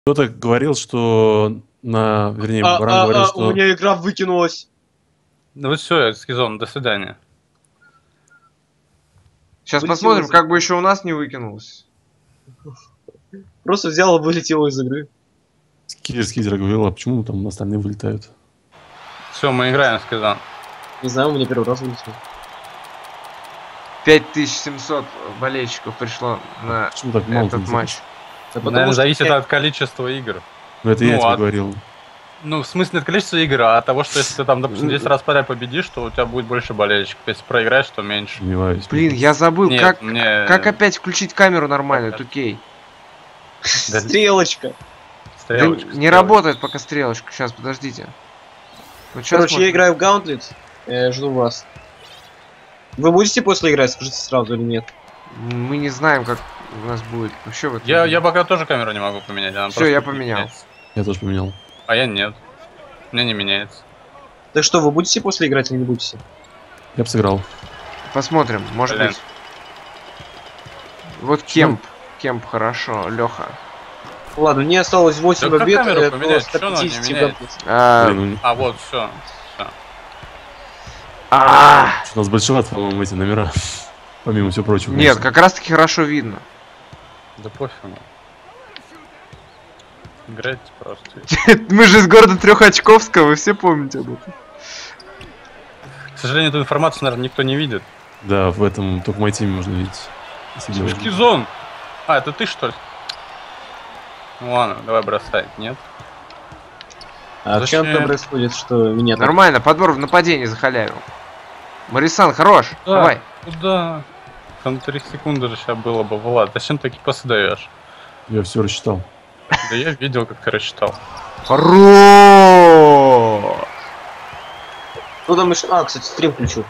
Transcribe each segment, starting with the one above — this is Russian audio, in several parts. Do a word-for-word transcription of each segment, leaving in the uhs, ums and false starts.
Кто-то говорил, что на... Вернее, А, Баран а, говорил, а, что... у меня игра выкинулась. Ну вот все, Скизон, до свидания. Сейчас Вылетело посмотрим, из как бы еще у нас не выкинулось. Просто взял и вылетел из игры. Скизер Скизер говорил, а почему там остальные вылетают? Все, мы играем, Скизон. Не знаю, у меня первый раз вылетел. пять тысяч семьсот болельщиков пришло на Почему так мало? этот матч. Да потому Наверное, что зависит я- от количества игр. Ну, это я Ну, тебе а- говорил. Ну, в смысле, от количества игр, а от того, что если ты там, допустим, десять раз подряд победишь, то у тебя будет больше болельщиков. Если проиграешь, то меньше. Сомневаюсь. Блин, я забыл, Нет, как, мне- как опять включить камеру нормально, Как? тукей. Стрелочка. Да Стрелочка, не стрелочка. работает пока стрелочка. Сейчас, подождите. Вот щас Короче, можно. я играю в Gauntlet. Я жду вас. Вы будете после играть, скажите сразу или нет? Мы не знаем, как у нас будет. Вообще в этом Я, деле. я пока тоже камеру не могу поменять. она Всё, просто я не поменял. меняется. Я тоже поменял. А я нет. У меня не меняется. Так что, вы будете после играть или не будете? Я бы сыграл. Посмотрим, может Блин. быть. Вот Кемп. Кемп хорошо, Леха. Ладно, мне осталось восемь Да как побед, камеру это поменять? сто Чё она не пятьдесят меняет? Gauntlet. А, Блин, А вот, все. а, у нас большеват, по-моему, эти номера. Помимо всего прочего. Нет, конечно. как раз таки хорошо видно. Да пофигу. Играйте просто. Мы же из города Трехочковска, вы все помните об этом. К сожалению, эту информацию, наверное, никто не видит. Да, в этом только в моей теме можно видеть. Если делать. Скизон! А, это ты, что ли? Ну ладно, давай бросай. Нет? А Зачем? чем там происходит, что меня так... Нормально, подбор в нападении захалявил. Марисан, хорош, Да. давай. Куда? Там три секунды же сейчас было бы, Влад. Зачем ты такие пасы даешь? Я все рассчитал. Да я видел, как ты рассчитал. Хорош! Кто там еще... А, кстати, стрим включил.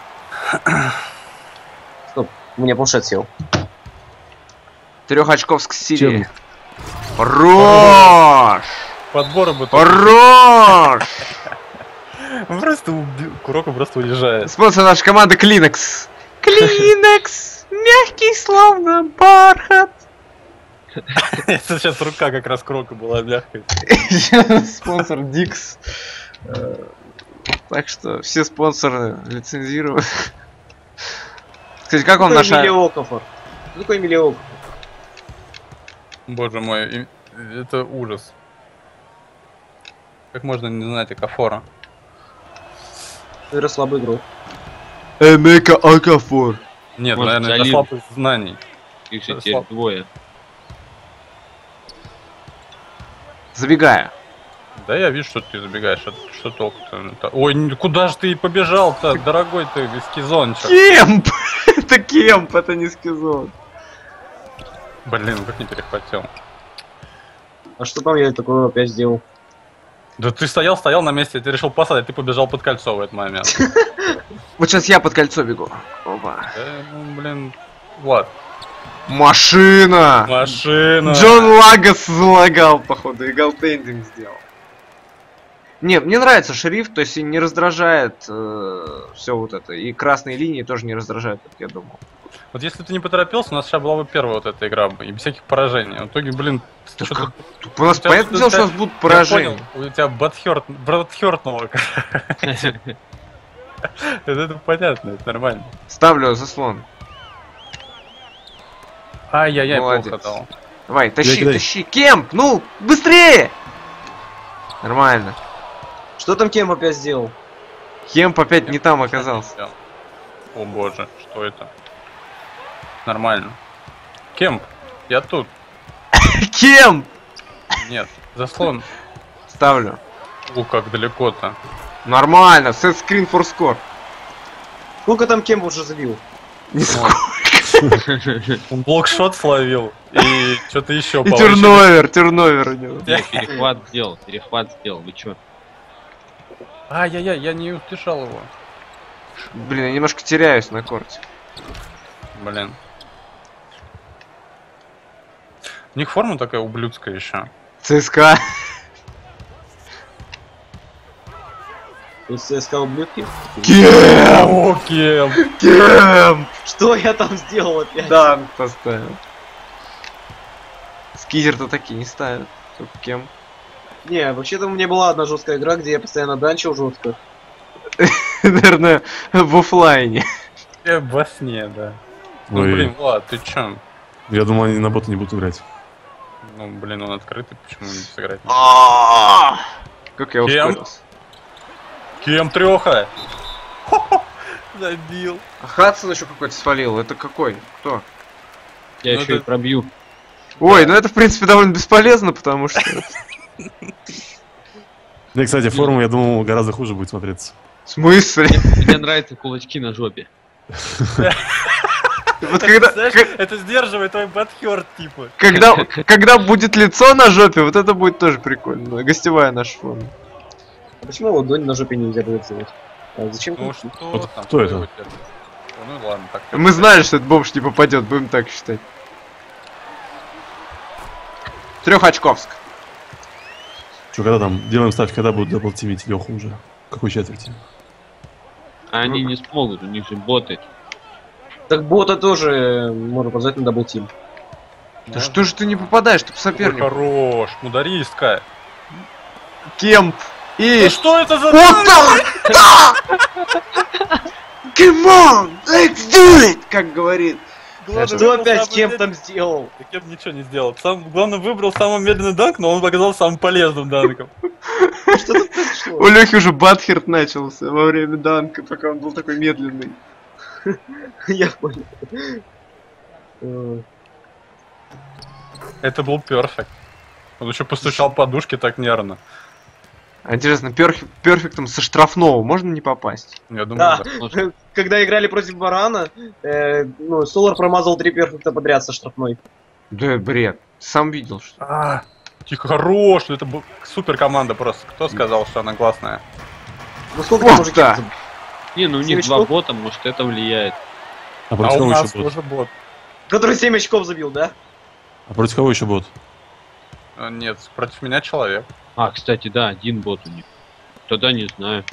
Стоп, у меня планшет сел. Трехочковск Сирии. Чем? Хорош! Подборы бы только- Хорош! Он просто уби- Куроко просто уезжает. Спонсор нашей команды Клинекс. Клинекс, мягкий словно бархат. Это сейчас рука как раз Куроко была мягкой. Спонсор Дикс. Э, Так что все спонсоры лицензируют. Кстати, как вам Какой наша... Эмилио Окафор? Кто такой Эмилио Окафор? Боже мой, и- это ужас. Как можно не знать Акафора? Наверное, слабый игрок. Эмека Акафор. Нет, Может, наверное, это залив. слабых знаний. Их же Да, теперь слаб- двое. Забегаю. Да я вижу, что ты забегаешь. А что толку-то? Это- Ой, н- куда же ты побежал-то, дорогой ты, эскизончик? Кемп! Это Кемп, это не скизон. Блин, как не перехватил. А что там я такое опять сделал? Да ты стоял, стоял на месте, ты решил посадить, ты побежал под кольцо в этот момент. Вот сейчас я под кольцо бегу. Опа. Э, ну, блин, Влад. Машина! Машина! Джон Лагос залагал, походу, и голтендинг сделал. Не, мне нравится шрифт, то есть и не раздражает все вот это. И красные линии тоже не раздражают, как я думал. Вот если ты не поторопился, у нас сейчас была бы первая вот эта игра, бы, и без всяких поражений. В итоге, блин, Да что-то... как? У нас У тебя понятное дело, что-то- что у нас будут Я поражения. понял, у тебя бадхёрт, братхёртнуло. Это понятно, это нормально. Ставлю заслон. Ай-яй-яй, Молодец. плохо дал. Давай, тащи, кидай. тащи. Кемп, ну, быстрее! Нормально. Что там Кем опять сделал? Кемп опять не там оказался. О боже, что это? Нормально. Кемп, я тут. Кемп! Нет, заслон. Ставлю. О, как далеко-то. Нормально, set screen for score. Сколько там Кем уже забил? Не Он блокшот словил и что-то еще И терновер, терновер у него. Я перехват сделал, перехват сделал, вы чё? Ай-яй-яй, я не удержал его. Блин, я немножко теряюсь на корте. Блин. У них форма такая ублюдская еще. ЦСКА. То есть ЦСКА ублюдки? Кемп! О, Кем! Кемп! Что я там сделал опять? Да, поставил. Скизер-то такие не ставят. Только кем? Не, вообще-то у меня была одна жесткая игра, где я постоянно данчил жестко. Наверное, в оффлайне. Я во сне, да. Ну, Ой, блин, Влад, ты чё? я думал, они на бота не будут играть. Ну, блин, он открытый, почему не сыграть? Как я Кем? ускорился. Кем трёха? Забил. А Хадсон еще какой-то свалил. Это какой? Кто? Я Ну еще и это- пробью. Ой, ну это в принципе довольно бесполезно, потому что... Да, кстати, форму, я думал, гораздо хуже будет смотреться. В смысле? Мне нравятся кулачки на жопе. Вот когда, Знаешь, как- это сдерживает твой бадхёрт, типа. когда, когда будет лицо на жопе, вот это будет тоже прикольно. Гостевая наша форма. А почему ладонь на жопе нельзя будет сделать? А зачем? Ну тут- что Вот там? кто это? его термин? Ну ладно, так. Мы знали, что этот бомж не попадет, будем так считать. Трехочковск. Че, когда там? Делаем ставки, когда будут даблтимить Леху уже? В какой четверти? А они не смогут, у них же боты. Так бота тоже можно позвать на даблтим. Да что же ты не попадаешь, ты по Ой, сопернику? хорош, мударистка. Кемп. Ну И... что это за... Вот так! Да! Come on, let's do it! Как говорит. Главное, Что выбрал опять самый кем мед- там сделал? Да Кем ничего не сделал. Сам, главное, выбрал самый медленный данк, но он оказался самым полезным данком. Что тут произошло? У Лехи уже батхерт начался во время данка, пока он был такой медленный. Я понял. Э, Это был перфект. Он еще постучал подушки так нервно. А интересно, перф- перфектом со штрафного можно не попасть? Я думаю, Да, да. когда играли против Барана, э, ну, Солар промазал три перфекта подряд со штрафной. Да, бред. Сам видел, что... А, тихо, хорош, это был супер команда просто. Кто сказал, что она классная? Ну сколько Вот там уже так. кем-то? Не, ну у Семь них два очков? бота, может это влияет. А А против у кого нас еще бот? тоже бот. Который семь очков забил, да? А против кого еще бот? А, Нет, против меня человек. А, кстати, да, один бот у них. Тогда не знаю.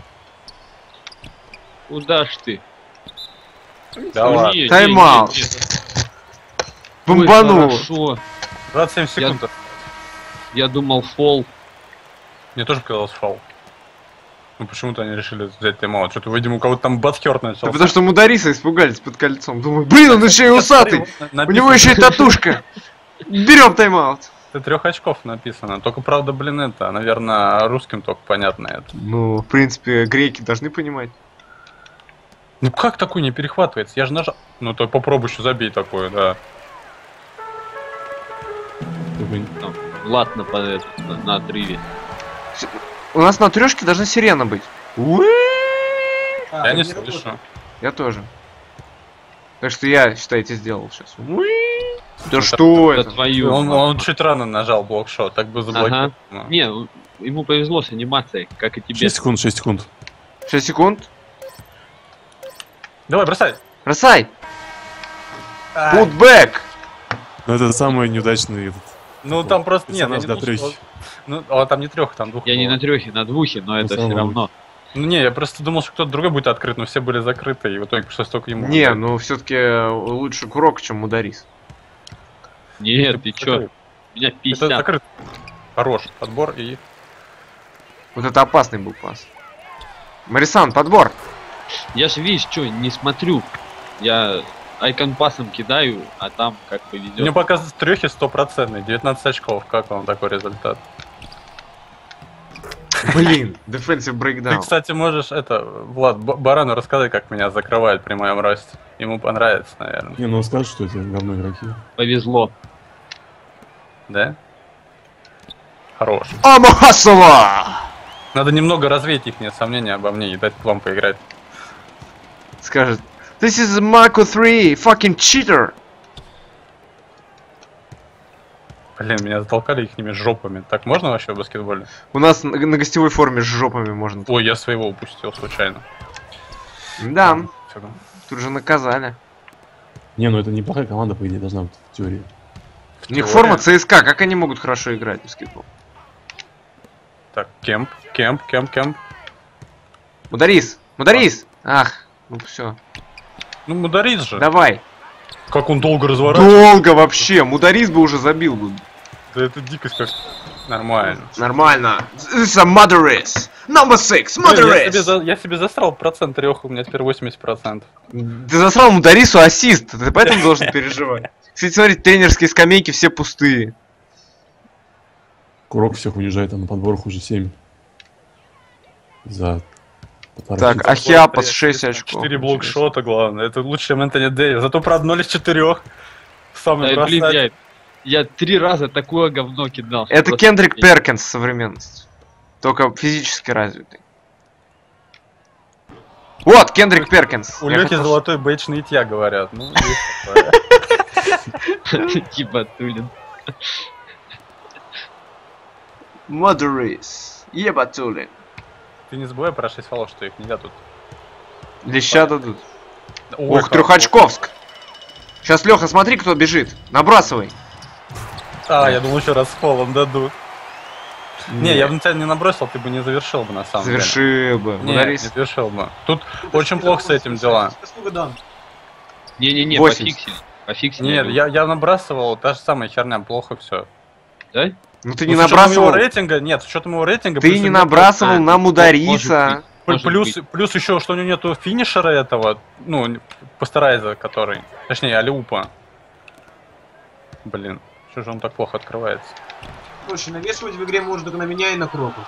Куда ж ты? Да Ну, ладно. не, не, Тайм-аут. не, не. Бомбанул. Ой, хорошо. двадцать семь секунд. Я думал фол. Мне тоже показалось фол. Ну почему-то они решили взять тайм-аут. Что-то, видимо, у кого-то там батхёрт начался. Да потому что мудариса испугались под кольцом. Думаю, блин, он еще и усатый. У него еще и татушка. Берем тайм-аут. Это трех очков написано. Только, правда, блин, это, наверное, русским только понятно это. Ну, в принципе, греки должны понимать. Ну как такой не перехватывается? Я же нажал. Ну то попробуй еще забей такое, да. Такой, Там, лад на, по- этот, на, на отрыве. У нас на трешке должна сирена быть. А, Я не так слышу. работает. Я тоже. Так что я, считайте, сделал сейчас. Да что Да это? твою. Он, мать. он чуть рано нажал блокшот, так бы заблокировал. Не, у- ему повезло с анимацией, как и тебе. шесть секунд, шесть секунд. шесть секунд. Давай, бросай. Бросай. Ай. Put back. Ну это самый неудачный этот. Ну там просто нет, я персонаж не для думал, что- трёхи. Ну, а там не трех, там двух. Я не было. на трехе, на двухе, но это самом все равно. Ну не, я просто думал, что кто-то другой будет открыт, но все были закрыты, и в итоге пришлось только ему. Не, ну все-таки лучше курок, чем мударис. Нет, ты чё? Закрыт. У меня Это пятьдесят. закрыт. Хорош. Подбор и. Вот это опасный был пас. Марисан, подбор. Я же, видишь, что, не смотрю. Я айкон пасом кидаю, а там как Мне повезет. показывают трехи стопроцентный, девятнадцать очков. Как вам такой результат? Блин, defensive Ты, breakdown. кстати, можешь это, Влад, Б- Барану рассказать, как меня закрывают при моем росте. Ему понравится, наверное. Не, ну он скажет, что эти говно игроки. Повезло. Да? Хорош. Амахасова! Надо немного развеять их сомнения обо мне и дать вам поиграть. Скажет, this is Marco три, fucking cheater. Блин, меня затолкали ихними жопами. Так можно вообще в баскетболе? У нас на, на гостевой форме с жопами можно. Ой, я своего упустил случайно. Да, Всё. тут же наказали. Не, ну это неплохая команда, по идее, должна быть в теории. У них Теория. форма ЦСКА, как они могут хорошо играть в баскетбол? Так, кемп, кемп, кемп, кемп. Мударис, Мударис! Ах, ну все, Ну, Мударис же. давай. Как он долго разворачивается. Долго вообще, Мударис бы уже забил бы. Да это дикость как. Нормально. Нормально. This is a mother race. Number six, mother Блин, я, себе race. за- я себе засрал процент трёх, у меня теперь восемьдесят процентов. Ты засрал Мударису ассист, ты поэтому должен переживать. Кстати, смотри, тренерские скамейки все пустые. Курок всех унижает, а на подборах уже семь. За полтора Так, часа. Ахиапас шесть очков. четыре блокшота, главное. Это лучше, чем Энтони Дэвис. Зато правда ноль из четырёх. Самый Да, блин, бросатель. я, я три раза такое говно кидал. что Это просто Кендрик пиздец. Перкинс современности. Только физически развитый. Вот, Кендрик Перкинс. У Я Лёхи хотел- золотой бейдж нытья, говорят. Ну, есть такое. Типа Тулин. Mother race. Ебатулин. Ты не забывай про шесть фолов, что их нельзя тут. Леща дадут. Ой, Ух, Трехочковск. Сейчас, Леха, смотри, кто бежит. Набрасывай. А, я думал, еще раз с фолом дадут. Не, я бы на тебя не набросил, ты бы не завершил бы на самом деле. Завершил бы. Не, не Мударис. завершил бы. Тут очень плохо с этим дела. Сколько дан? Не-не-не, восемьдесят. пофиксили. Пофиксили. Нет, я, я набрасывал, та же самая херня, плохо все. Да? Ну ты не Его набрасывал. рейтинга, нет, с учетом его рейтинга. Ты плюс не у него- набрасывал А, на может Мудариса. быть. Может Плюс, быть. плюс еще, что у него нету финишера этого, ну, Пастерайза, который, точнее, Алиупа. Блин, что же он так плохо открывается? Короче, навешивать в игре можно только на меня и на Кроку.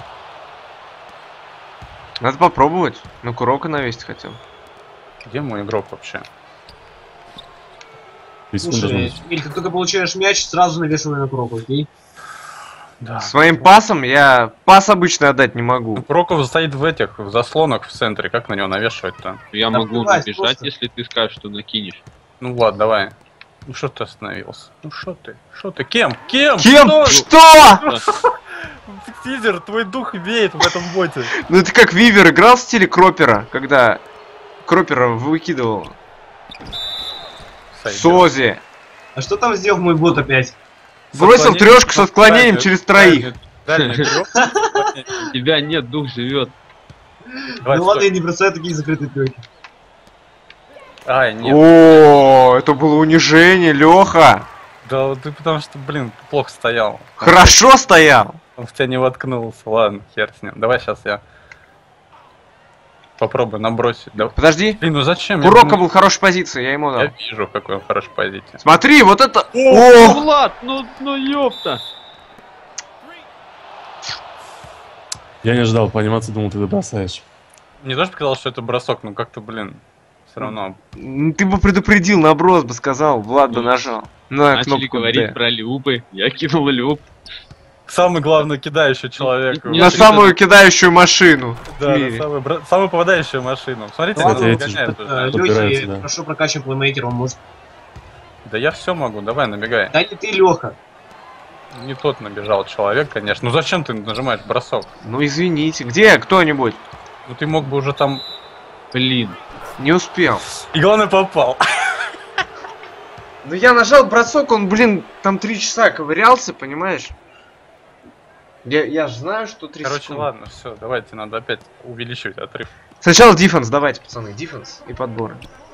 Надо попробовать. На Курока навесить хотел. Где мой игрок вообще? Три секунды должно Слушай, быть. Эмиль, как только получаешь мяч, сразу навешивай на Кроку, окей? Да. Своим пасом я пас обычно отдать не могу. Кроков стоит в этих, в заслонах в центре, как на него навешивать-то? Я Да могу плевать, набежать, просто. если ты скажешь, что накинешь. Ну Влад, давай. Ну что ты остановился? Ну что ты? Что ты? Кем? Кем? Кем? Что? Что? Тизер, твой дух веет в этом боте. Ну ты как Вивер играл в стиле Кропера, когда Кропера выкидывал. Сойдёт. Сози. А что там сделал мой бот опять? Бросил Отклонение, трешку с отклонением дальний- через троих. дальний- дальний трёх. У тебя нет, дух живет. Давай, Ну ладно, стой. я не бросаю такие закрытые треки. Ай, нет. О, это было унижение, Леха. Да вот ты потому что, блин, плохо стоял. Хорошо стоял. Он в тебя не воткнулся. Ладно, хер с ним. Давай сейчас я попробую набросить. Да. Подожди. Блин, ну зачем? Курока я, был в хорошей позиции, я ему я дал. вижу, в какой он в хорошей позиции. Смотри, вот это... О, О! Влад, ну, ну ёпта. Я не ожидал по анимации, думал, ты бросаешь. Не то, что показалось, что это бросок, но как-то, блин, все равно. М, Ты бы предупредил, наброс бы сказал, Влад бы Ну, нажал. На Начали кнопку говорить Д. про люпы. Я кинул люп. Самый главный кидающий человек. Не- На Нет, самую кидающую машину в Да, да, мире. самую, бра- самую попадающую машину. Смотрите, Кстати, он эти гоняет же- уже. Лёхи, подбирается, да. хорошо прокачан плеймейкер, он может... Да я все могу, давай, набегай. Да не ты, Леха. Не тот набежал человек, конечно. Ну зачем ты нажимаешь бросок? Ну извините, где кто-нибудь? Ну ты мог бы уже там... Блин. Не успел. И главное попал. Ну я нажал бросок, он, блин, там три часа ковырялся, понимаешь? Я, я же знаю, что три Короче, секунды. ладно, все, давайте, надо опять увеличивать отрыв. Сначала дефенс, давайте, пацаны, дефенс и подборы.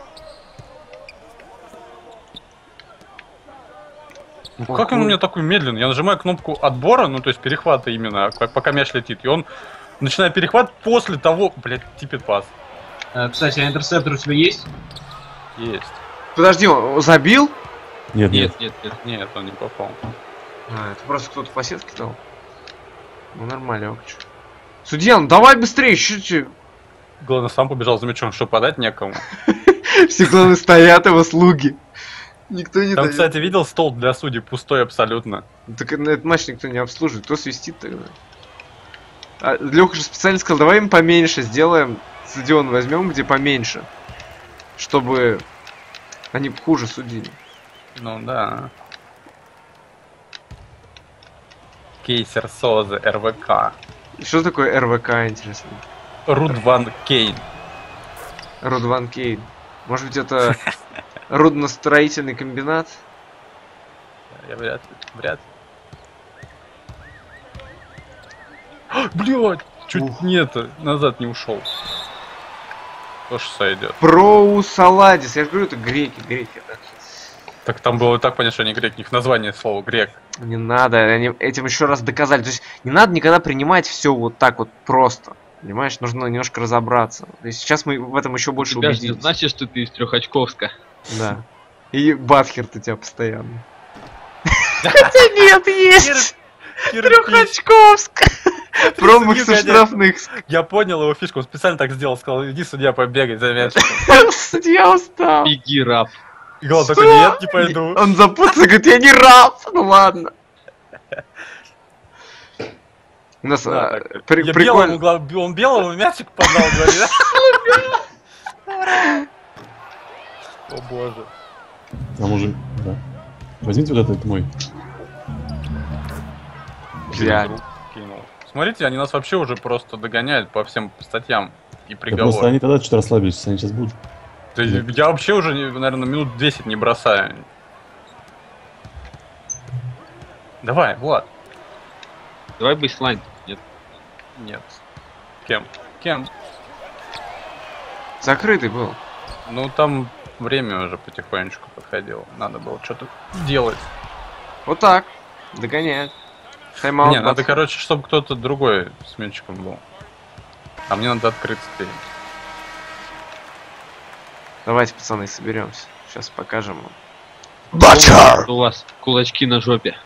Ну, как он у меня такой медленный? Я нажимаю кнопку отбора, ну то есть перехвата именно, как, пока мяч летит, и он начинает перехват после того, блядь, типит пас. Э, Кстати, а интерсептор у тебя есть? Есть. Подожди, он забил? Нет, нет. Нет, нет, нет. Нет, он не попал. А, это просто кто-то по сетке дал. Ну нормально, ок, чё. Судья, ну давай быстрее, чё ты? Главное, сам побежал за мячом, что подать некому. Все главное стоят его слуги. Никто не Там, дает. кстати, видел стол для судей пустой абсолютно. Так на этот матч никто не обслуживает. Кто свистит тогда? А, Лёха же специально сказал, давай им поменьше сделаем. Стадион возьмем, где поменьше. Чтобы они хуже судили. Ну да. Кейсер Созе, РВК. Что такое эр вэ ка, интересно? Рудван Кейн. Рудван Кейн. Может быть это рудностроительный комбинат? Я вряд ли, вряд ли. Блять, чуть Ух. нет, назад не ушел. Тоже сойдет. Проу Саладис. Я же говорю, это греки, греки. Да. Так там было и так понятно, что они грек, у них название слова грек. Не надо, они этим еще раз доказали. То есть не надо никогда принимать все вот так вот просто. Понимаешь, нужно немножко разобраться. То есть сейчас мы в этом еще больше Тебя же убедились. значит, что ты из трехочковска. Да. И Батхерт у тебя постоянно. Хотя нет, есть! Трехочковск! Промахсы штрафных. Я понял его фишку, он специально так сделал, сказал, иди, судья, побегай за мячиком. Судья устал. Беги, раб. И Гол такой, нет, не пойду. Он запутался, говорит, я не раб. Ну ладно. У нас Да, а, так. при- Я прикольно. белому, гла- он белому мячик подал, говорит. О боже. А мужик, да. Возьмите вот этот мой. Взять. Руку кинул. Смотрите, они нас вообще уже просто догоняют по всем статьям и Да просто приговорам. они тогда что-то расслабились, они сейчас будут. Да я вообще уже, наверное, минут десять не бросаю. Давай, Влад. Давай бейслайн. Нет. Нет. Кем? Кем? Закрытый был. Ну там время уже потихонечку подходило. Надо было что-то делать. Вот так. Догоняет. Тайм-аут. Не, надо, Батхерт. короче, чтобы кто-то другой с мячиком был. А мне надо открыться перед. Давайте, пацаны, соберемся. Сейчас покажем вам. У вас кулачки на жопе.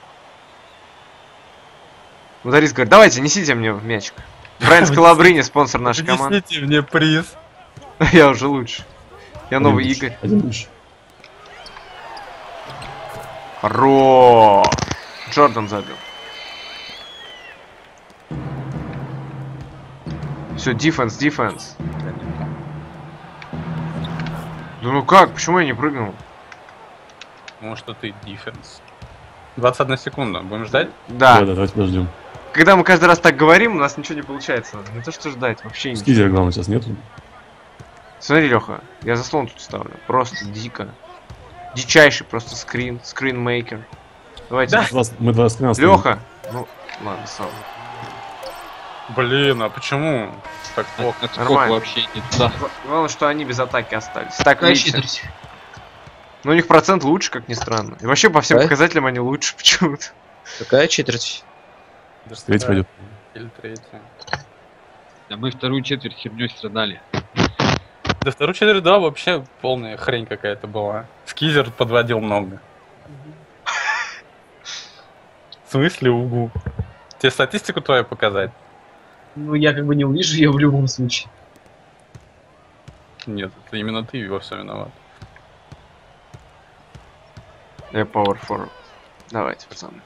Ударист говорит, давайте, несите мне мячик. Брайан Скалабрини, спонсор нашей команды. Принесите мне приз. Я уже лучше. Я новый Один Игорь. лучше, Один лучше. Хорош! Джордан забил. Все, дефенс, дефенс. Да ну как? Почему я не прыгнул? Может, что ты дефенс. двадцать одна секунда. Будем ждать? Да, Да. да, давайте подождем. Когда мы каждый раз так говорим, у нас ничего не получается. Не то что ждать, вообще ничего. Скизера, главное, сейчас нету. Смотри, Леха, я заслон тут ставлю. Просто дико. Дичайший просто скрин, скринмейкер. Давайте. Да. Вас- Мы два скрина ставим. Леха! Ну, ладно, сам. Блин, а почему так плохо? Это сколько Нормально. вообще не туда. Главное, что они без атаки остались. Так, Какая видите. четверть? Но у них процент лучше, как ни странно. И вообще по всем Да? показателям они лучше почему-то. Какая четверть? Третий пойдет. Или третья. А мы вторую четверть херней страдали. Да вторую четверть, да, вообще полная хрень какая-то была. Скизер подводил много. В смысле угу? Тебе статистику твою показать? Ну, я как бы не увижу ее в любом случае. Нет, это именно ты во всем виноват. Я power forward. Давайте, пацаны.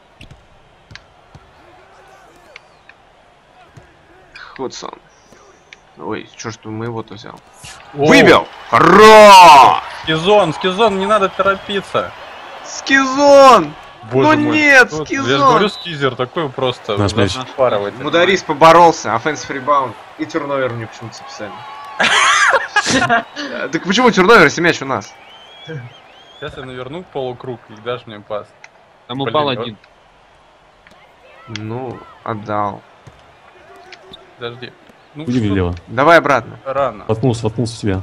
Худсон. Ой, чё ж ты моего-то взял? О, Выбил! Хорош! Скизон, скизон, не надо торопиться. Скизон! Боже Ну мой, нет, вот, скизон! Я же говорю, скизер такой просто Наш мяч. запарывать. Мударис поборолся, offensive rebound. И турновер мне почему-то записали. Э, Так почему турновер, если мяч у нас? Сейчас я наверну полукруг и дашь мне пас. Там Блин, упал вот. один. Ну, отдал. Подожди. Ну, Уйди что влево. Давай обратно. рано. Воткнулся, воткнулся в тебя.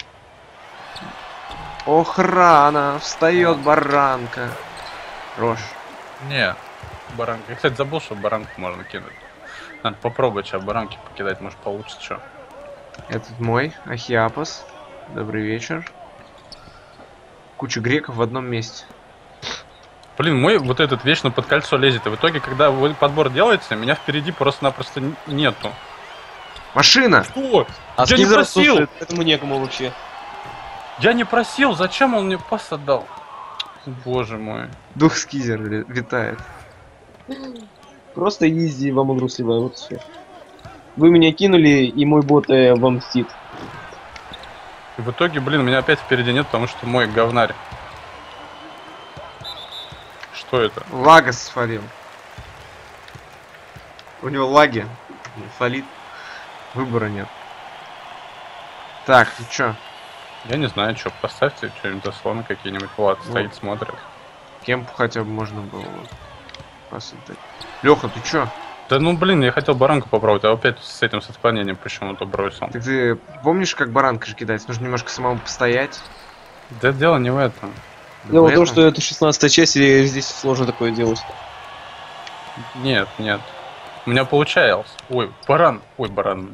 Ох, рано, встает баранка. Рожь. Не, баранка. Я, кстати, забыл, что баранку можно кинуть. Надо попробовать сейчас баранки покидать, может получится что. Этот мой, Ахиапос. Добрый вечер. Куча греков в одном месте. Блин, мой вот этот вечно под кольцо лезет. И в итоге, когда вы- подбор делается, меня впереди просто-напросто н- нету. Машина! Что? А Я не Скизер просил! отсутствует, поэтому некому вообще. Я не просил, зачем он мне пас отдал? Боже мой. Дух скизер ли- витает. Просто изи вам игру сливаю, вот все. Вы меня кинули, и мой бот э, вам мстит. И в итоге, блин, меня опять впереди нет, потому что мой говнарь. Что это? Лагос свалил. У него лаги. Фалит. Выбора нет. Так, ну чё? Я не знаю, что, поставьте что-нибудь заслоны какие-нибудь. Влад Ну. стоит, смотрит. Кемпу хотя бы можно было вот посылать. Леха, ты чё? Да ну блин, я хотел баранку попробовать, а опять с этим с отклонением почему-то бросил. Так ты помнишь, как баранка же кидается? Нужно немножко самому постоять. Да дело не в этом. Дело в том, Поэтому- что это шестнадцатая часть, и здесь сложно такое делать. Нет, нет. У меня получалось. Ой, баран. Ой, баран.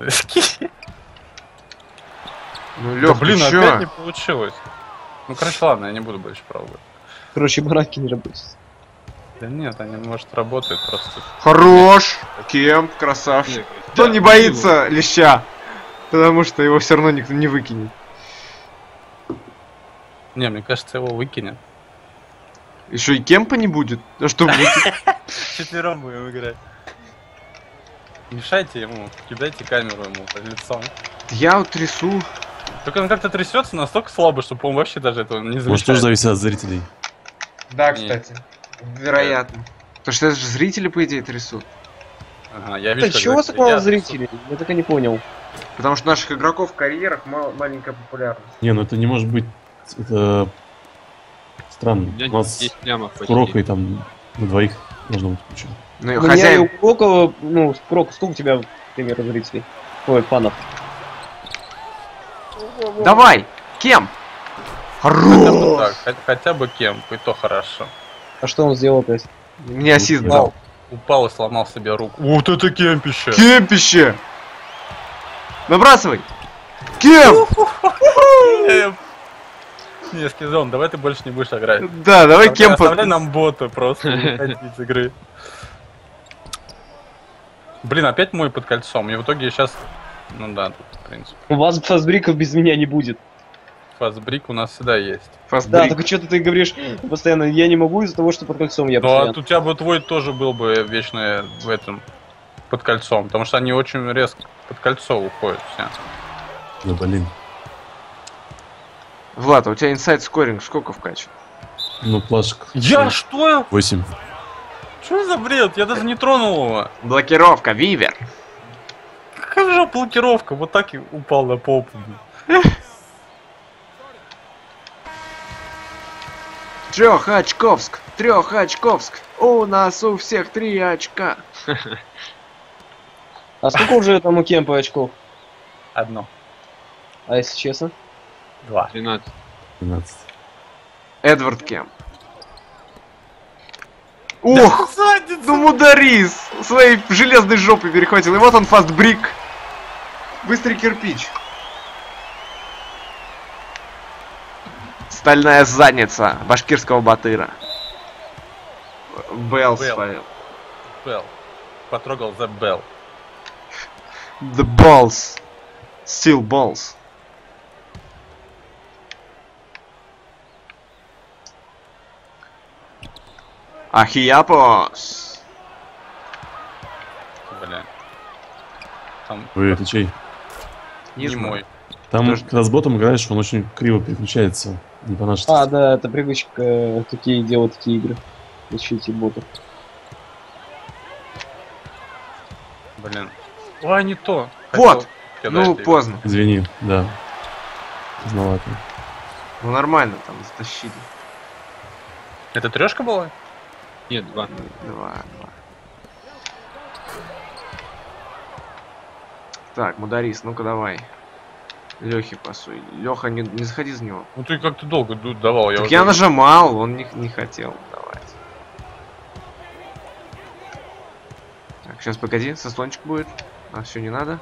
Ну, Да Лёх, блин, ты опять чё? не получилось. Ну, короче, ладно, я не буду больше пробовать. Короче, бараки не работают. Да нет, они, может, работают просто. Хорош! Кемп, красавчик. Кто Да, не боится леща? Потому что его все равно никто не выкинет. Не, мне кажется, его выкинет. Еще и кемпа не будет. А что выкинет? Четвером будем играть. Мешайте ему, кидайте камеру ему под лицом. Я вот трясу. Только он как-то трясется настолько слабо, что, по-моему, вообще даже этого не Может, тоже замечает. зависит от зрителей. Да, кстати. Вероятно. Потому что это же зрители, по идее, трясут. Ага, я Да вижу, чего у вас как так мало я- зрителей? Я так и не понял. Потому что наших игроков в карьерах мал- маленькая популярность. Не, ну это не может быть... Это... У Странно. меня У нас десять лямов с почти. Курокой там на двоих должно быть включено. Ну и У меня и хозяин. у Крока, ну, Крок, сколько у тебя, к примеру, зрителей? Ой, фанов. Давай! Кемп! Хотя бы так, хот- хотя бы кемп, и то хорошо. А что он сделал, то есть? Мне ассист Ну, дал. Упал и сломал себе руку. Вот это кемпище! Кемпище! Набрасывай! Кемп! Кемп! Не, Скизон, давай ты больше не будешь играть. Да, давай Оставляй- кемпа. Оставляй нам бота просто выходить из игры. Блин, опять мой под кольцом. И в итоге я сейчас... Ну да, тут, в принципе. У вас фастбриков без меня не будет. Фастбрик у нас всегда есть. Да, Фастбрик. только что-то ты говоришь постоянно, я не могу из-за того, что под кольцом я Ну а постоянно. у тебя бы твой тоже был бы вечно в этом... Под кольцом. Потому что они очень резко под кольцо уходят все. Да блин. Влад, а у тебя инсайд скоринг сколько вкачан? Ну, плашек. Я что? восемь. Что за бред? Я даже не тронул его. Блокировка, Вивер. Какая же блокировка? Вот так и упал на попу. Трехочковск, Трехочковск. У нас у всех три очка. А сколько уже там у Кемпа очков? Одно. А если честно? Два. тринадцать. двенадцать. Эдвард Кемп. Ух! Ну мударис! Своей железной жопой перехватил. И вот он, фастбрик. Быстрый кирпич. Стальная задница башкирского батыра. Белл Белл. свалил. Белл. Потрогал за Белл. The balls. Still balls. Ахияпос. Бля. Там Ой, это чей? Не не знаю. мой. Там, Тоже- когда с ботом играешь, он очень криво переключается. Не по нашей А, да, это привычка э, такие делать такие игры. Ищите ботов. Блин. Ой, не то. Вот. Хотел Ну, кидать его. поздно. Извини, да. Поздновато. Ну, нормально там затащили. Это трешка была? Нет, два. Два, два. Так, Мударис, ну-ка давай. Лехи пасуй. Леха, не, не заходи за него. Ну ты как-то долго ду- давал. Я Так уже- я нажимал, он не, не хотел давать. Так, сейчас погоди, сослончик будет. А, все, не надо.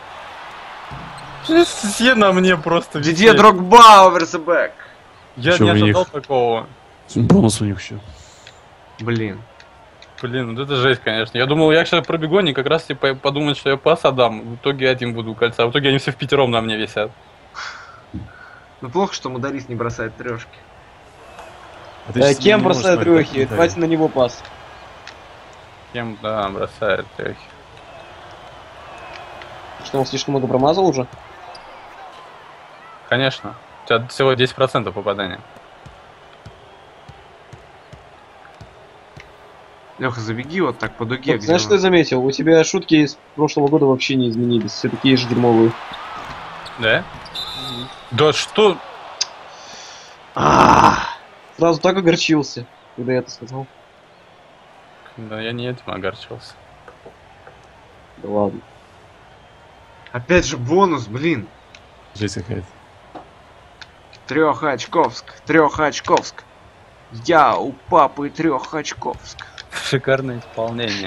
Все на мне просто Дидье висели. Дрогба, over the back. Я Чё не у них? ожидал такого. Бонус у них еще. Блин. Блин, вот это жесть, конечно. Я думал, я сейчас пробегу, они как раз типа подумают, что я пас отдам. В итоге один буду у кольца. В итоге они все в пятером на мне висят. Ну плохо, что Мударис не бросает трешки. А ты Э, сейчас Кем не можешь бросает смотреть трехи, комментарии. хватит на него пас. Кем, да, бросает трехи. Что, он слишком много промазал уже? Конечно. У тебя всего десять процентов попадания. Леха, забеги вот так по дуге. Вот, где знаешь, он- что я заметил? У тебя шутки из прошлого года вообще не изменились. Все такие же дерьмовые. Да? Да что? А, Сразу так огорчился, когда я это сказал. Да я не этим огорчился. Да ладно. Опять же бонус, блин. Жесть какая-то. Трехочковск, Трехочковск. Я у папы Трехочковск. Шикарное исполнение.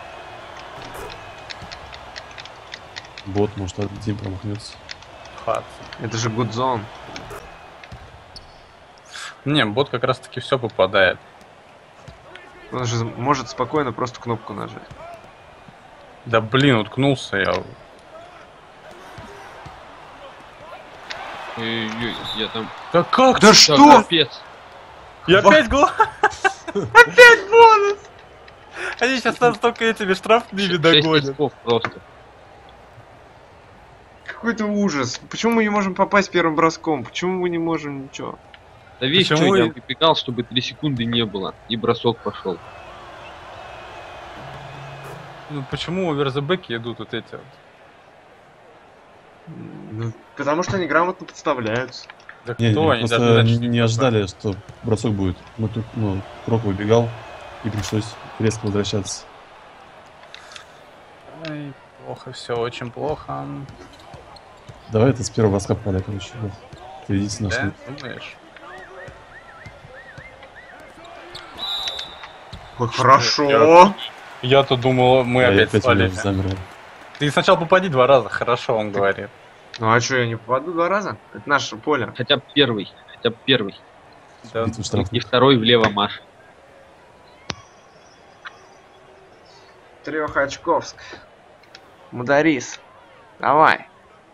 Бот, может, один промахнется. Хат. Это же Гудзон. Не, бот как раз таки все попадает. Он же может спокойно просто кнопку нажать. Да блин, уткнулся я. Ой-ой-ой, я там... Да как? Да ты? что? Капец. Я опять гол. Опять бонус! Они сейчас нас только этими штрафными Шесть догонят. очков просто. Какой-то ужас. Почему мы не можем попасть первым броском? Почему мы не можем ничего? Да видишь, Почему что я и- выбегал, чтобы три секунды не было. И бросок пошел. Ну почему оверзебеки идут вот эти вот? Ну, потому что они грамотно подставляются. Да Не, кто? не, Они даже просто знают, что не не ожидали, что бросок будет. Мы тут, ну, Крок выбегал, и пришлось резко возвращаться. Ай, плохо, все очень плохо. Давай это с первого броска поля, короче. Вот. Впередите нас. Да, думаешь? Ой, хорошо. Я-то думал, мы А я опять опять спали. меня замер. Ты сначала попади два раза, хорошо, он говорит. Ну а что, я не попаду два раза? Это наше поле. Хотя бы первый. Хотя бы первый. Да. Битву И штрафных. второй влево Маш. Трехочковск. Мударис. Давай.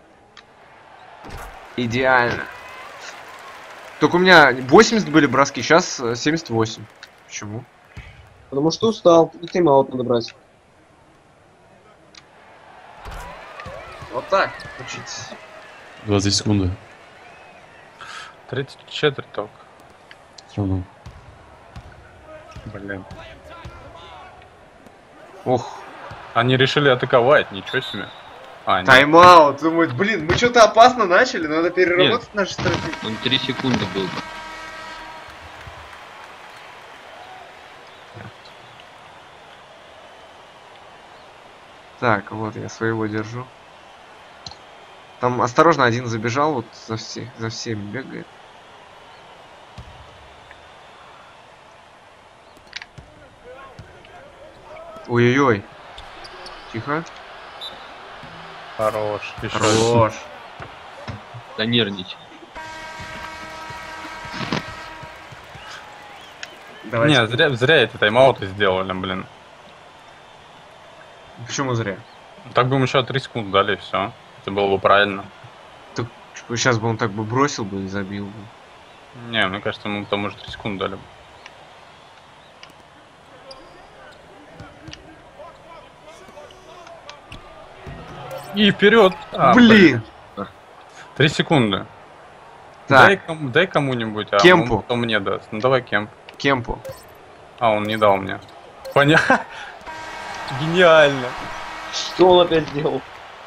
Идеально. Только у меня восемьдесят были броски, сейчас семьдесят восемь. Почему? Потому что устал, и тайм-аут надо брать. Вот так. Учитесь. двадцать секунды. тридцать четыре только. Все равно. Блин. Ох. Они решили атаковать, ничего себе. А, нет. Тайм-аут. Думают, блин, мы что-то опасно начали, надо переработать наши стратегии. Он три секунды был. Так, вот я своего держу. Там осторожно один забежал, вот за все, за всеми бегает. Ой-ой-ой. Тихо. Хорош. Еще Хорош. Да нервничай. Давайте. Не, зря, зря эти тайм-ауты сделали, блин. Почему зря? Так бы ему еще три секунды дали, и все. Это было бы правильно. Сейчас бы он так бы бросил бы и забил бы. Не, мне кажется, ему там уже три секунды дали бы. И вперед! А, Блин! Три секунды. Так, Дай, кому- дай кому-нибудь, а Кемпу. он потом мне даст. Ну давай Кемп. Кемпу. А, он не дал мне. Понятно. Гениально. Что он опять сделал?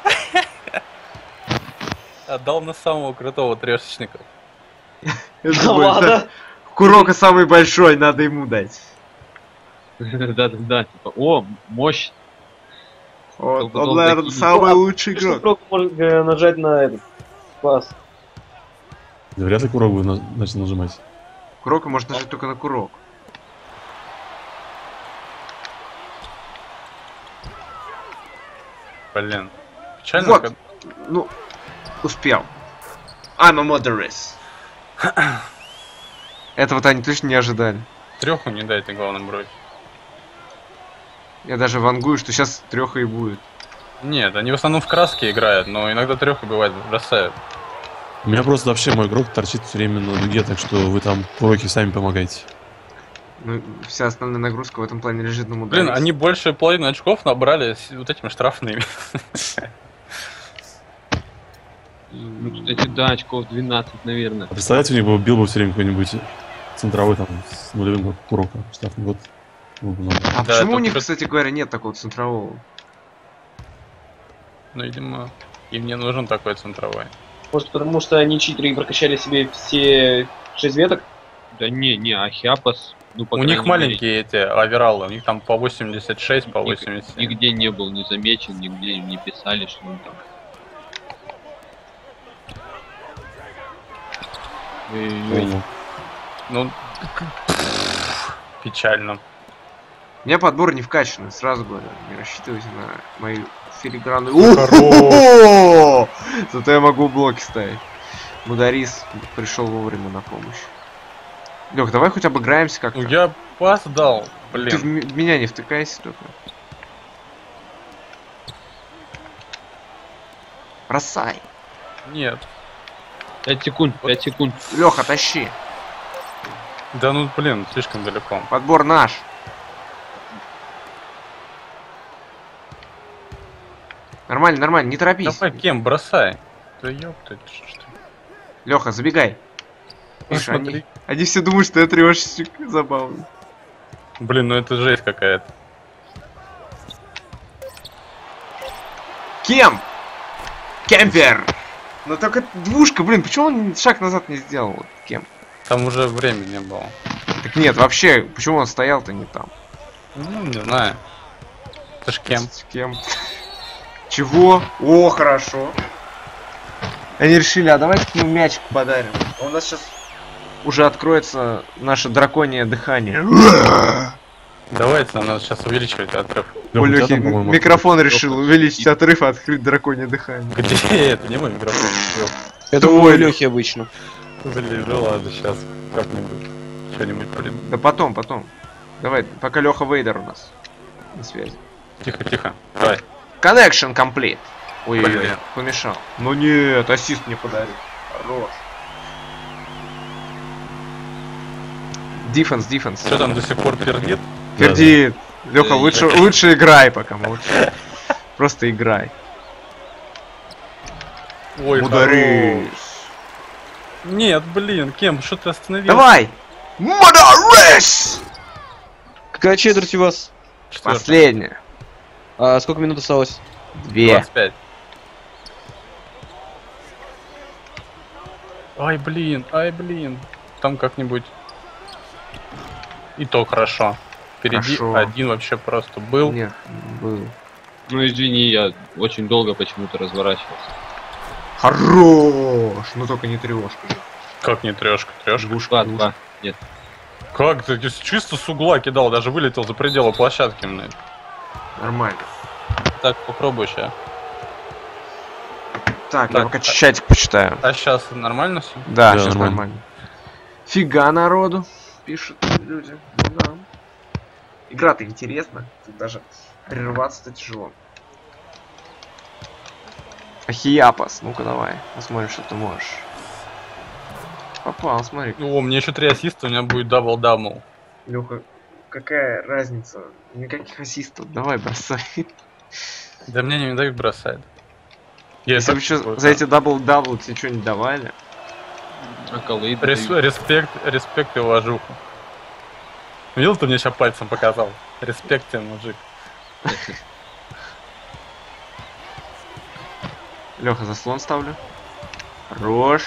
Отдал на самого крутого трешечника. Я Да думаю, ладно? да, Курока самый большой, надо ему дать. Да-да-да, типа, о, мощь. Вот, Потом он, наверное, такие- самый лучший Что игрок. Крок может э, нажать на этот класс? Да вряд ли Курок бы на- начал нажимать. Курока может нажать только на курок. Блин. Печально, Вот. как- Ну, успел. I'm a Modarist. Этого-то они точно не ожидали. треху не дайте, главное, брось. Я даже вангую, что сейчас треха и будет. Нет, они в основном в краске играют, но иногда треха бывает бросают. У меня просто вообще мой игрок торчит все время на дуге, так что вы там Куроки сами помогайте. Ну, вся основная нагрузка в этом плане лежит на Мударисе. Блин, они больше половины очков набрали с вот этими штрафными. Ну, кстати, да, очков двенадцать, наверное. А представляете, у них бы бил бы все время какой-нибудь центровой там с нулевым Курока. Штрафный год. Было бы нормально. А Да, почему это у них, просто- кстати говоря, нет такого центрового? Ну, видимо, им не нужен такой центровой. Может, потому что они читеры и прокачали себе все шесть веток? Да не, не, Ахиапас, ну, по У них крайней мере, маленькие эти авералы, у них там по восемьдесят шесть, по ник- восемьдесят семь. нигде не был не замечен, нигде не писали, что он там. Ой-ой-ой. Ну, Ну, печально. У меня подбор не вкачанный, сразу говорю. Не рассчитывайте на мою филигранную... Хорош. Зато я могу блоки ставить. Мударис пришел вовремя на помощь. Лёх, давай хоть обыграемся как-то. Ну я пас дал, Ты в блин. м- меня не втыкайся только. Бросай. Нет. пять секунд, пять секунд. Лёха, тащи. Да ну блин, слишком далеко. Подбор наш. Нормально, нормально, не торопись. Давай, кем, бросай. Да ёпта, что ж ты. Лёха, забегай. Видишь, Смотри. они, они все думают, что я трешечек. Забавно. Блин, ну это жесть какая-то. Кем? Кемпер! Ну только двушка, блин, почему он шаг назад не сделал? Вот Кем? Там уже времени не было. Так нет, вообще, почему он стоял-то не там? Ну, не знаю. Это ж кем? Кем? Чего? О, хорошо. Они решили, а давайте к нему мячик подарим. У нас сейчас уже откроется наше драконье дыхание. Давайте, нам надо сейчас увеличивать отрыв. Лёха, У у тебя Лёхи там, по-моему, микрофон решил увеличить отрыв и открыть драконье дыхание. Где это? Не мой микрофон. Это Твой. у Лёхи обычно. Блин, ну ладно, сейчас как-нибудь что-нибудь придумаем. Да потом, потом. Давай, пока Леха Вейдер у нас на связи. Тихо, тихо. Давай. Connection complete. Ой-ой-ой, Блин. помешал. Ну нет, ассист мне подарил. Хорош. Дефенс, дефенс. Что там до сих пор пердит? Перди, Леха, Да, лучше, лучше играй пока, молчи. Просто играй. Ой, Удари. хорош. Нет, блин, кем? Что ты остановился? Давай! Мударис! Какая четверть у вас? Четвёртый. Последняя. А сколько минут осталось? Две. двадцать пять. Ай, блин, ай, блин. Там как-нибудь... И то хорошо. Впереди Хорошо. один вообще просто был. Нет, был. Ну извини, я очень долго почему-то разворачивался. Хорош! Ну только не трешка. Как не трешка? Трешка? Двушка, Два, двушка. два. Нет. Как ты чисто с угла кидал, даже вылетел за пределы площадки. Мне. Нормально. Так, попробуй сейчас. Так, я Так. пока чатик почитаю. А сейчас нормально все? Да, Да, сейчас нормально. нормально. Фига народу, пишут люди. Да. Игра-то интересна. Тут даже прерваться-то тяжело. Ахияпас, ну-ка давай, посмотрим, что ты можешь. Попал, смотри. О, мне еще три ассиста, у меня будет дабл-дабл. Леха, какая разница? Никаких ассистов. Давай, бросай. Да мне не дают бросать. Я Если и бы так еще такой, за эти дабл-дабл тебе что не давали? А колы Рес- дают. респект, респект и уважуху. Видел, ты мне сейчас пальцем показал? Респект тебе, мужик. Леха, заслон ставлю. Хорош.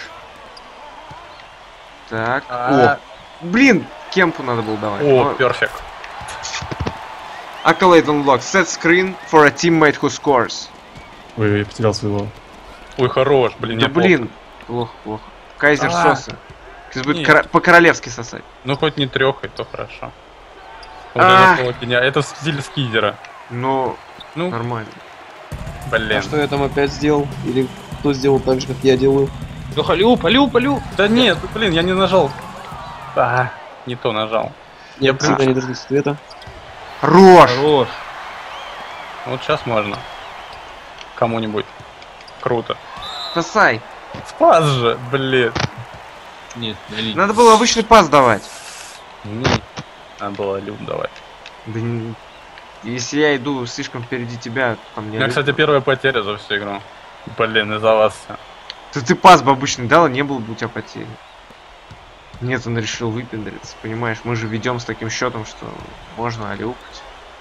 Так. А. О! Блин! Кемпу надо было давать. О, Но- перфект. Accolade unlocked. Set screen for a teammate who scores. Ой, я потерял своего. Ой, хорош, блин, Да не блин. Плохо, плохо. Кайзер А. соса. Сейчас будет Нет. кора- по-королевски сосать. Ну хоть не трехой, то хорошо. Вот А. это было гениально. Это в стиле скидера. Ну, Ну, нормально. блин. А что я там опять сделал? Или кто сделал так же, как я делаю? Леха, люп, люп, люп. Да нет, блин, я не нажал. А, не то нажал. Я, Я блин, всегда не дождусь ответа. Хорош! Хорош. вот сейчас можно. Кому-нибудь. Круто. Сосай. Спас же, блин. Нет, налить. Надо было обычный пас давать. Ну, надо было люб давать. Да не- Если я иду слишком впереди тебя, то там У не меня, кстати, первая потеря за всю игру. Блин, из-за вас всё. Да ты пас бы обычный дал, и не было бы у тебя потери. Нет, он решил выпендриться, понимаешь? Мы же ведем с таким счетом, что можно алюпать.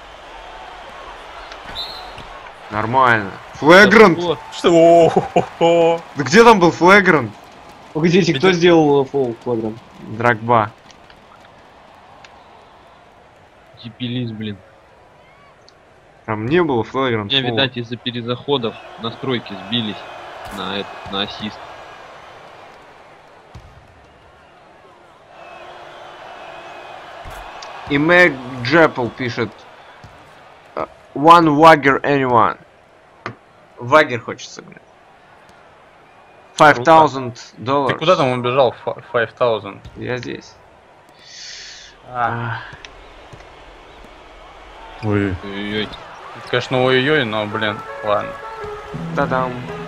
Нормально. Флэгрант! Вот. Что? О-хо-хо-хо. Да где там был флэгрант? Погодите, кто Видите? сделал фол квадрат? Драгба. Дебилизм, блин. Там не было У флэгрант. меня, фола. видать, из-за перезаходов настройки сбились на этот, на ассист. И Мэг Джеппл пишет э, One Wagger anyone. Вагер хочется, блин. Five thousand долларов. Ты куда там убежал, five thousand? Я здесь. А, Ой, Ой-ой-ой. это, конечно, ой-ой, но, блин, ладно. Та-дам.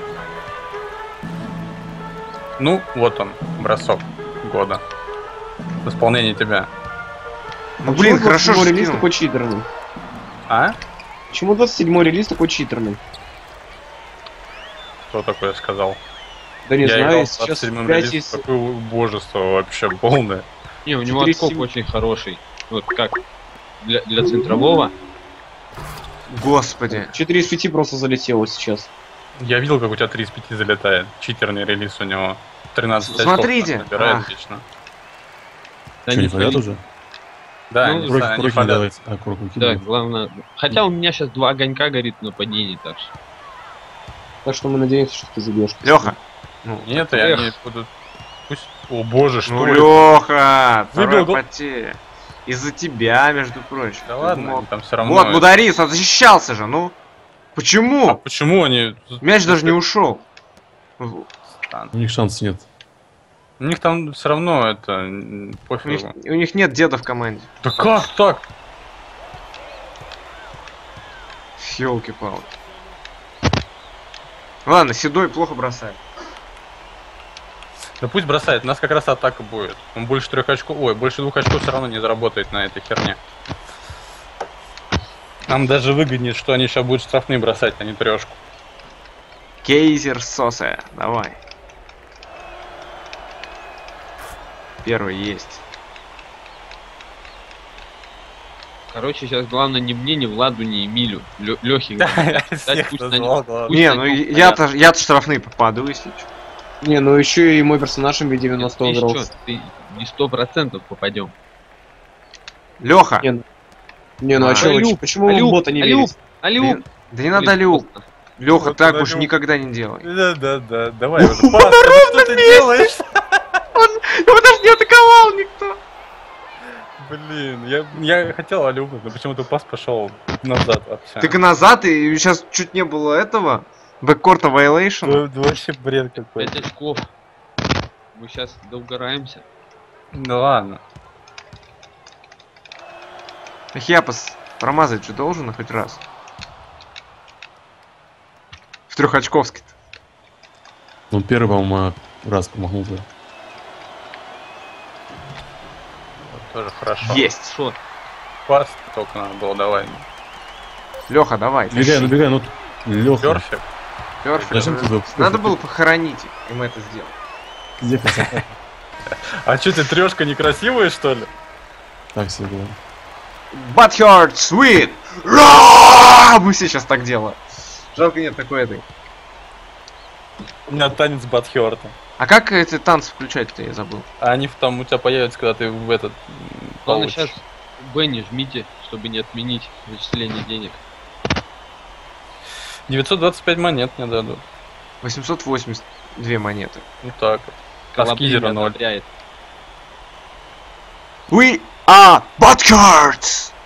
Ну, вот он, бросок года. В исполнении тебя. Ну блин, хорошо, что релиз скинул. такой читерный. А? Почему двадцать седьмой релиз такой читерный? Кто такое сказал? Да не Я знаю, играл в сейчас двадцать седьмом пять релизе, из... такое убожество вообще полное. Не, у него четыре отскок семь. очень хороший. Вот как для, для центрового. Господи. четыре из пяти просто залетело сейчас. Я видел, как у тебя три из пяти залетает. Читерный релиз у него. тринадцать Смотрите. очков набирает А. отлично. Да что, не не фонят фалит. уже? Да, Ну, они, Кроки, они кроки не фалят. давайте. А, кроку Да, кидают. главное. Хотя у меня сейчас два огонька горит на падении, так что. Так что мы надеемся, что ты забьешь. Леха. Ну, Нет, и Эх. они будут... Пусть... О боже, что ну это? Леха, Выбил вторая гол. потеря. Из-за тебя, между прочим. Да Ты ладно, думал- они там все равно... Вот, Мударис, он защищался же, ну. А Почему? почему они... Мяч даже не ушел. Странно. У них шансов нет. У них там все равно это... м, У них, Пофигу. у них нет деда в команде. Да как так? Ёлки-палки. Ладно, Седой плохо бросает. Да пусть бросает, у нас как раз атака будет. Он больше трех очков... Ой, больше двух очков все равно не заработает на этой херне. Нам даже выгоднее, что они сейчас будут штрафные бросать, а не трешку. Кейзер Сосе, давай. Первый есть. Короче, сейчас главное не мне, не Владу, не Эмилю. Лехе. Всех пусть назвал, они- главное. Пусть Не, они ну понятно. я-то я-то штрафные попаду, если чё. Не, ну еще и мой персонаж м ви девяносто Ты играл. чё, ты не сто процентов попадем. Леха. Не, Не, ну а, А. чё, вы- Алюк, почему вы в Алюк, бота не Алюк. верите? Алло! Да не надо Люк. Леха, Вот так надо больше Люк. никогда не делай. Да, да, да, давай уже. Пас, что ты делаешь? Его даже не атаковал никто. Блин, я, я хотел алюбить, но почему-то пас пошел назад вообще. Так и назад, и сейчас чуть не было этого. Бэккорта вайлейшн. Да, да вообще бред какой. Пять очков. Мы сейчас доугораемся. Ну ладно. Хиапас промазать же должен хоть раз. В трехочковский-то. Ну, первый, по-моему, раз помогнул. Да. Тоже хорошо. Есть. Шо? Пас только надо было давай. Леха, давай. Набегай, набегай, ну, Леха. Перфект. Перфект. Зачем ты за- Надо было похоронить их, и мы это сделали. Где красота? А что, ты трешка некрасивая, что ли? Так себе было. Butthurt Sweet! Ра! Мы все сейчас так делаем. Жалко нет такой этой. У меня танец Батхёрта. А как эти танцы включать-то, я забыл. А они там у тебя появятся, когда ты в этот... м, Главное получишь. сейчас Бенни жмите, чтобы не отменить зачисление денег. девятьсот двадцать пять монет мне дадут. восемьсот восемьдесят две монеты. Ну так вот. А с Колобрин Кизера ноль. одобряет. We are Butthurt!